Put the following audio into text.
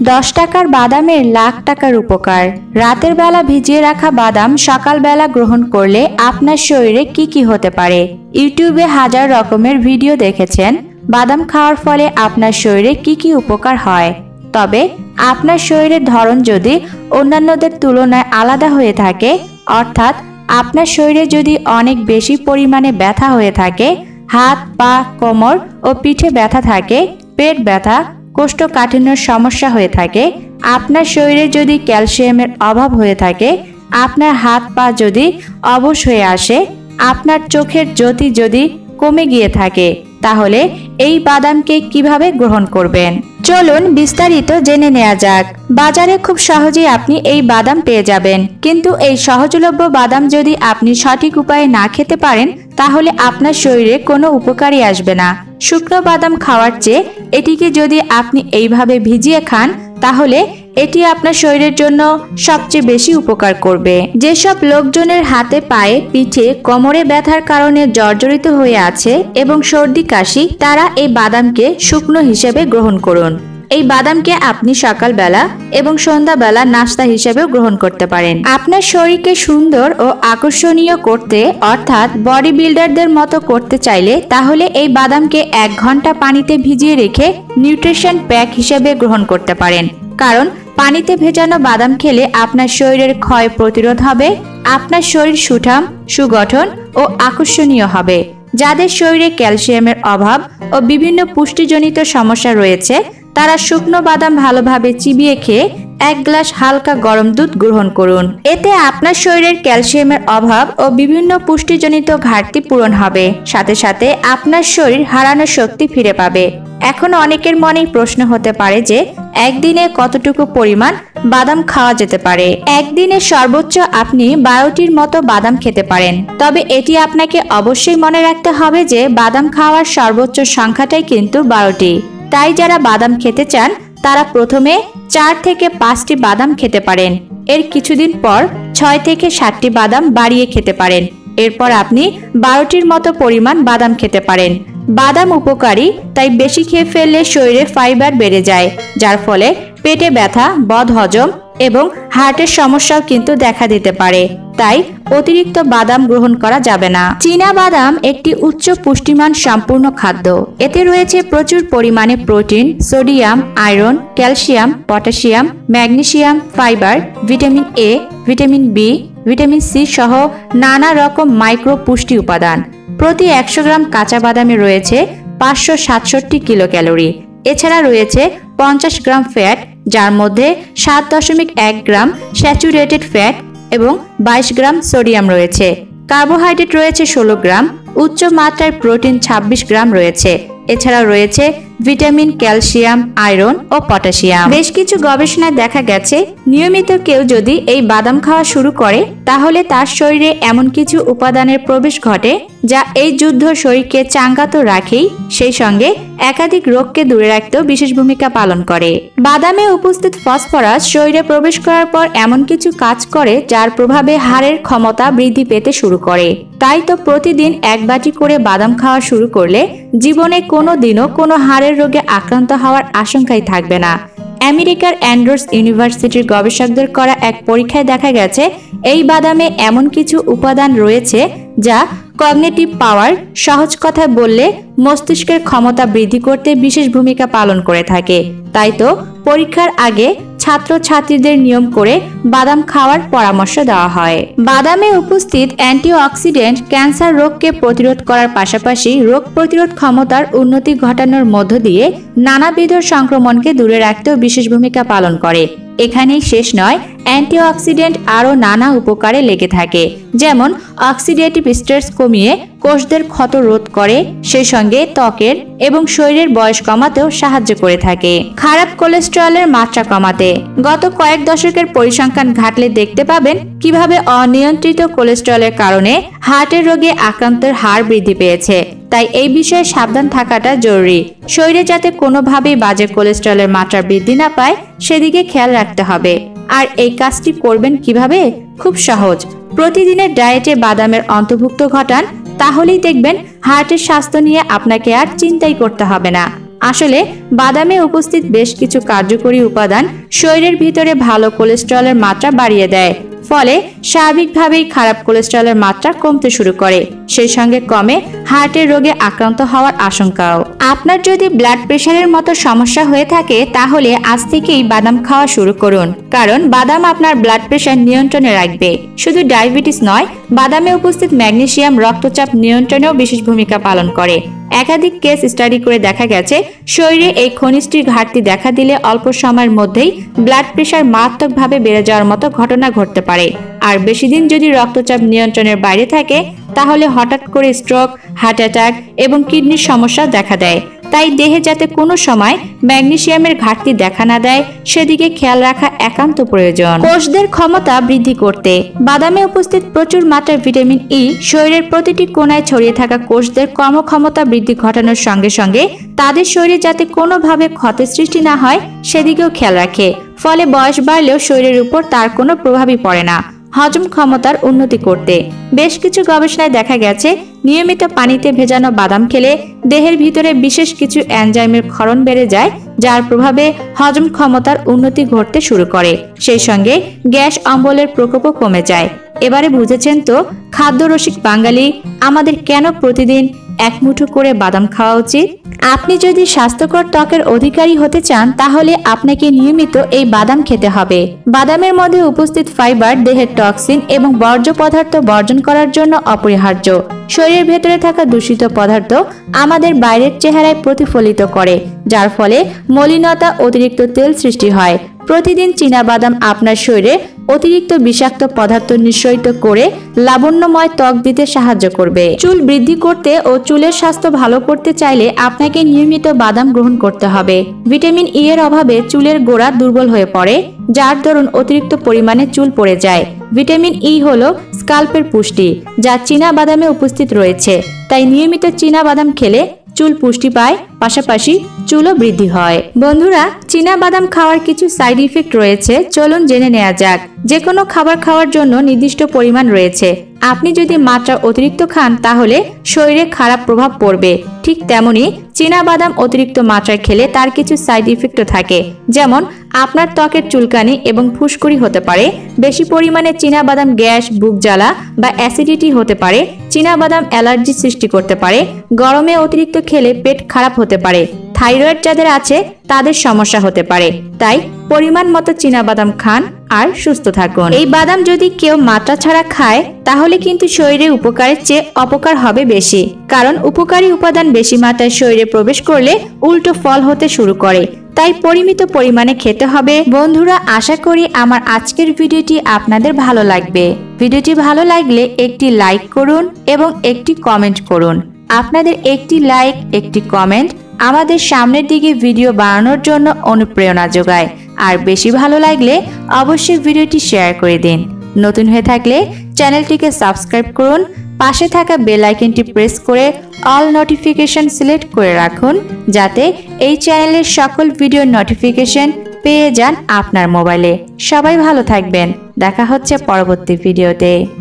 10 টাকার বাদামের লাখ টাকার উপকার। রাতের বেলা ভিজিয়ে রাখা বাদাম সকালবেলা গ্রহণ করলে আপনার শরীরে কি হতে পারে? ইউটিউবে হাজার রকমের ভিডিও দেখেছেন বাদাম খাওয়ার ফলে আপনার শরীরে কি উপকার হয়। তবে আপনার শরীরের ধরন যদি অন্যান্যদের তুলনায় আলাদা হয়ে থাকে, অর্থাৎ আপনার শরীরে যদি অনেক বেশি পরিমাণে ব্যথা হয়ে থাকে, হাত পা কোমর ও পিঠে ব্যথা থাকে, পেট ব্যথা কোষ্ঠকাঠিন্যের সমস্যা হয়ে থাকে, আপনার শরীরে যদি ক্যালসিয়ামের অভাব হয়ে থাকে, আপনার হাত পা যদি অবশ হয়ে আসে, আপনার চোখের জ্যোতি যদি কমে গিয়ে থাকে, তাহলে এই বাদামকে কিভাবে গ্রহণ করবেন চলুন বিস্তারিত জেনে নেওয়া যাক। বাজারে খুব সহজেই আপনি এই বাদাম পেয়ে যাবেন, কিন্তু এই সহজলভ্য বাদাম যদি আপনি সঠিক উপায়ে না খেতে পারেন তাহলে আপনার শরীরে কোনো উপকারই আসবে না। শুকনো বাদাম খাওয়ার চেয়ে এটিকে যদি আপনি এইভাবে ভিজিয়ে খান তাহলে এটি আপনার শরীরের জন্য সবচেয়ে বেশি উপকার করবে। যেসব লোকজনের হাতে পায়ে পিঠে কোমরে ব্যথার কারণে জর্জরিত হয়ে আছে এবং সর্দি কাশি, তারা এই বাদামকে শুকনো হিসেবে গ্রহণ করুন। এই বাদামকে আপনি সকালবেলা এবং সন্ধ্যাবেলা নাস্তা হিসেবেও গ্রহণ করতে পারেন। আপনার শরীরকে সুন্দর ও আকর্ষণীয় করতে, অর্থাৎ বডি বিল্ডারদের মতো করতে চাইলে তাহলে এই বাদামকে 1 ঘন্টা পানিতে ভিজিয়ে রেখে নিউট্রিশন প্যাক হিসেবে গ্রহণ করতে পারেন। কারণ পানিতে ভেজানো বাদাম খেলে আপনার শরীরের ক্ষয় প্রতিরোধ হবে, আপনার শরীর সুঠাম সুগঠন ও আকর্ষণীয় হবে। যাদের শরীরে ক্যালসিয়ামের অভাব ও বিভিন্ন পুষ্টিজনিত সমস্যা রয়েছে তারা শুকনো বাদাম ভালোভাবে চিবিয়ে খেয়ে 1 গ্লাস হালকা গরম দুধ গ্রহণ করুন। এতে আপনার শরীরের ক্যালসিয়ামের অভাব ও বিভিন্ন পুষ্টিজনিত ঘাটতি পূরণ হবে, সাথে সাথে আপনার শরীর হারানো শক্তি ফিরে পাবে। এখন অনেকের মনেই প্রশ্ন হতে পারে যে একদিনে কতটুকু পরিমাণ বাদাম খাওয়া যেতে পারে। একদিনে সর্বোচ্চ আপনি 12টির মতো বাদাম খেতে পারেন। তবে এটি আপনাকে অবশ্যই মনে রাখতে হবে যে বাদাম খাওয়ার সর্বোচ্চ সংখ্যাটাই কিন্তু 12টি। তাই যারা বাদাম খেতে চান তারা প্রথমে 4 থেকে 5টি বাদাম খেতে পারেন। এর কিছুদিন পর 6 থেকে 7টি বাদাম বাড়িয়ে খেতে পারেন। এরপর আপনি 12টির মতো পরিমাণ বাদাম খেতে পারেন। বাদাম উপকারী, তাই বেশি খেয়ে ফেললে শরীরে ফাইবার বেড়ে যায়, যার ফলে পেটে ব্যথা, বদহজম এবং হার্টের সমস্যাও কিন্তু দেখা দিতে পারে। তাই অতিরিক্ত বাদাম গ্রহণ করা যাবে না। চীনা বাদাম একটি উচ্চ পুষ্টিমান সম্পূর্ণ খাদ্য। এতে রয়েছে প্রচুর পরিমাণে protein, sodium, iron, calcium, potassium, magnesium, fibre, vitamin A, vitamin B, vitamin C সহ নানা রকম মাইক্রো পুষ্টি উপাদান। প্রতি 100 গ্রাম কাঁচা বাদামে রয়েছে 567 কিলো ক্যালোরি। এছাড়া রয়েছে 50 গ্রাম ফ্যাট, যার মধ্যে 7.1 গ্রাম স্যাচুরেটেড ফ্যাট এবং 22 গ্রাম সোডিয়াম রয়েছে। কার্বোহাইড্রেট রয়েছে 16 গ্রাম, উচ্চ মাত্রার প্রোটিন 26 গ্রাম রয়েছে। এছাড়া রয়েছে ভিটামিন, ক্যালসিয়াম, আয়রন ও পটাশিয়াম। বেশ কিছু গবেষণায় দেখা গেছে নিয়মিত কেউ যদি এই বাদাম খাওয়া শুরু করে তাহলে তার শরীরে এমন কিছু উপাদানের প্রবেশ ঘটে যা এই যুদ্ধ শরীরকে চাঙ্গা তো রাখেই, সেই সঙ্গে একাধিক রোগকে দূরে রাখতেও বিশেষ ভূমিকা পালন করে। বাদামে উপস্থিত ফসফরাস শরীরে প্রবেশ করার পর এমন কিছু কাজ করে যার প্রভাবে হাড়ের ক্ষমতা বৃদ্ধি পেতে শুরু করে। তাই তো প্রতিদিন 1 বাটি করে বাদাম খাওয়া শুরু করলে জীবনে কোনো দিনও কোনো হাড়ের রোগে আক্রান্ত হওয়ার আশঙ্কাই থাকবে না। আমেরিকার অ্যান্ড্রুস ইউনিভার্সিটির গবেষকদের করা এক পরীক্ষায় দেখা গেছে এই বাদামে এমন কিছু উপাদান রয়েছে যা কগনিটিভ পাওয়ার, সহজ কথায় বললে মস্তিষ্কের ক্ষমতা বৃদ্ধি করতে বিশেষ ভূমিকা পালন করে থাকে। তাই তো পরীক্ষার আগে ছাত্রছাত্রীদের নিয়ম করে বাদাম খাওয়ার পরামর্শ দেওয়া হয়। বাদামে উপস্থিত অ্যান্টিঅক্সিডেন্ট ক্যান্সার রোগকে প্রতিরোধ করার পাশাপাশি রোগ প্রতিরোধ ক্ষমতার উন্নতি ঘটানোর মধ্য দিয়ে নানাবিধ সংক্রমণকে দূরে রাখতেও বিশেষ ভূমিকা পালন করে। এখানেই শেষ নয়, অ্যান্টিঅক্সিডেন্ট আরও নানা উপকারে লেগে থাকে, যেমন অক্সিডেটিভ স্ট্রেস কমিয়ে কোষদের ক্ষত রোধ করে, সেই সঙ্গে ত্বকের এবং শরীরের বয়স কমাতেও সাহায্য করে থাকে। খারাপ কোলেস্টেরলের মাত্রা কমাতে গত কয়েক দশকের পরিসংখ্যান ঘাটলে দেখতে পাবেন কিভাবে অনিয়ন্ত্রিত কোলেস্টেরলের কারণে হার্টের রোগে আক্রান্তের হার বৃদ্ধি পেয়েছে। তাই এই বিষয়ে সাবধান থাকাটা জরুরি। শরীরে যাতে কোনোভাবেই বাজে কোলেস্টেরলের মাত্রা বৃদ্ধি না পায় সেদিকে খেয়াল রাখতে হবে। আর এই কাজটি করবেন কিভাবে? খুব সহজ, প্রতিদিনের ডায়েটে বাদামের অন্তর্ভুক্ত ঘটান, তাহলেই দেখবেন হার্টের স্বাস্থ্য নিয়ে আপনাকে আর চিন্তাই করতে হবে না। আসলে বাদামে উপস্থিত বেশ কিছু কার্যকরী উপাদান শরীরের ভিতরে ভালো কোলেস্টেরলের মাত্রা বাড়িয়ে দেয়, ফলে স্বাভাবিকভাবেই খারাপ কোলেস্টেরলের মাত্রা কমতে শুরু করে। সেই সঙ্গে কমে হার্টের রোগে আক্রান্ত হওয়ার আশঙ্কাও। আপনার যদি ব্লাড প্রেশারের মতো সমস্যা হয়ে থাকে তাহলে আজ থেকেই বাদাম খাওয়া শুরু করুন, কারণ বাদাম আপনার ব্লাড প্রেশার নিয়ন্ত্রণে রাখবে। শুধু ডায়াবেটিস নয়, বাদামে উপস্থিত ম্যাগনেসিয়াম রক্তচাপ নিয়ন্ত্রণেও বিশেষ ভূমিকা পালন করে। একাধিক কেস স্টাডি করে দেখা গেছে শরীরে এই খনিজটির ঘাটতি দেখা দিলে অল্প সময়ের মধ্যেই ব্লাড প্রেশার মারাত্মকভাবে বেড়ে যাওয়ার মতো ঘটনা ঘটতে পারে। আর বেশি দিন যদি রক্তচাপ নিয়ন্ত্রণের বাইরে থাকে তাহলে হঠাৎ করে স্ট্রোক, হার্ট অ্যাটাক এবং কিডনির সমস্যা দেখা দেয়। তাই দেহে যাতে কোনো সময় ম্যাগনেসিয়ামের ঘাটতি দেখা না দেয় সেদিকে খেয়াল রাখা একান্ত প্রয়োজন। কোষদের ক্ষমতা বৃদ্ধি করতে বাদামে উপস্থিত প্রচুর মাত্রায় ভিটামিন ই শরীরের প্রতিটি কোণায় ছড়িয়ে থাকা কোষদের কর্মক্ষমতা বৃদ্ধি ঘটানোর সঙ্গে সঙ্গে তাদের শরীরে যাতে কোনোভাবে ক্ষতের সৃষ্টি না হয় সেদিকেও খেয়াল রাখে। ফলে বয়স বাড়লেও শরীরের উপর তার কোনো প্রভাবই পড়ে না। হজম ক্ষমতার উন্নতি করতে বেশ কিছু গবেষণায় দেখা গেছে নিয়মিত পানিতে ভেজানো বাদাম খেলে দেহের ভিতরে বিশেষ কিছু এনজাইমের ক্ষরণ বেড়ে যায়, যার প্রভাবে হজম ক্ষমতার উন্নতি ঘটতে শুরু করে। সেই সঙ্গে গ্যাস অম্বলের প্রকোপও কমে যায়। এবারে বুঝেছেন তো খাদ্যরসিক বাঙালি আমাদের কেন প্রতিদিন এক মুঠো করে বাদাম খাওয়া উচিত। আপনি যদি স্বাস্থ্যকর ত্বকের অধিকারী হতে চান তাহলে আপনাকে নিয়মিত এই বাদাম খেতে হবে। বাদামের মধ্যে উপস্থিত ফাইবার দেহের টক্সিন এবং বর্জ্য পদার্থ বর্জন করার জন্য অপরিহার্য। শরীরের ভেতরে থাকা দূষিত পদার্থ আমাদের বাইরের চেহারায় প্রতিফলিত করে, যার ফলে মলিনতা, অতিরিক্ত তেল সৃষ্টি হয়। প্রতিদিন চীনা বাদাম আপনার শরীরে অতিরিক্ত বিষাক্ত পদার্থ নিঃসরিত করে লাবণ্যময় ত্বক দিতে সাহায্য করবে। চুল বৃদ্ধি করতে ও চুলের স্বাস্থ্য ভালো করতে চাইলে আপনাকে নিয়মিত বাদাম গ্রহণ করতে হবে। ভিটামিন ই এর অভাবে চুলের গোড়া দুর্বল হয়ে পড়ে, যার দরুন অতিরিক্ত পরিমাণে চুল পড়ে যায়। ভিটামিন ই হলো স্কাল্পের পুষ্টি, যা চীনা বাদামে উপস্থিত রয়েছে। তাই নিয়মিত চীনা বাদাম খেলে চুল পুষ্টি পায়, পাশাপাশি চুলও বৃদ্ধি হয়। বন্ধুরা, চীনা বাদাম খাওয়ার কিছু সাইড ইফেক্ট রয়েছে, চলুন জেনে নেওয়া যাক। যে কোনো খাবার খাওয়ার জন্য নির্দিষ্ট পরিমাণ রয়েছে। আপনি যদি মাত্রা অতিরিক্ত খান তাহলে শরীরে খারাপ প্রভাব পড়বে। ঠিক তেমনি চীনা বাদাম অতিরিক্ত মাত্রায় খেলে তার কিছু সাইড ইফেক্টও থাকে, যেমন আপনার ত্বকের চুলকানি এবং ফুসকুড়ি হতে পারে। বেশি পরিমাণে চীনা বাদাম গ্যাস, বুক জ্বালা বা অ্যাসিডিটি হতে পারে। চীনা বাদাম অ্যালার্জি সৃষ্টি করতে পারে। গরমে অতিরিক্ত খেলে পেট খারাপ হতে পারে। থাইরয়েড যাদের আছে তাদের সমস্যা হতে পারে। তাই পরিমাণ মতো চীনা বাদাম খান আর সুস্থ থাকুন। এই বাদাম যদি কেউ মাত্রা ছাড়া খায় তাহলে কিন্তু শরীরে উপকারের চেয়ে অপকার হবে বেশি, কারণ উপকারী উপাদান বেশি মাত্রায় শরীরে প্রবেশ করলে উল্টো ফল হতে শুরু করে। তাই পরিমিত পরিমাণে খেতে হবে। বন্ধুরা, আশা করি আমার আজকের ভিডিওটি আপনাদের ভালো লাগবে। ভিডিওটি ভালো লাগলে একটি লাইক করুন এবং একটি কমেন্ট করুন। আপনাদের একটি লাইক, একটি কমেন্ট আমাদের সামনের দিকে ভিডিও বানানোর জন্য অনুপ্রেরণা যোগায়। আর বেশি ভালো লাগলে অবশ্যই ভিডিওটি শেয়ার করে দিন। নতুন হয়ে থাকলে চ্যানেলটিকে সাবস্ক্রাইব করুন। পাশে থাকা বেল আইকনটি প্রেস করে অল নোটিফিকেশন সিলেক্ট করে রাখুন, যাতে এই চ্যানেলের সকল ভিডিওর নোটিফিকেশন পেয়ে যান আপনার মোবাইলে। সবাই ভালো থাকবেন। দেখা হচ্ছে পরবর্তী ভিডিওতে।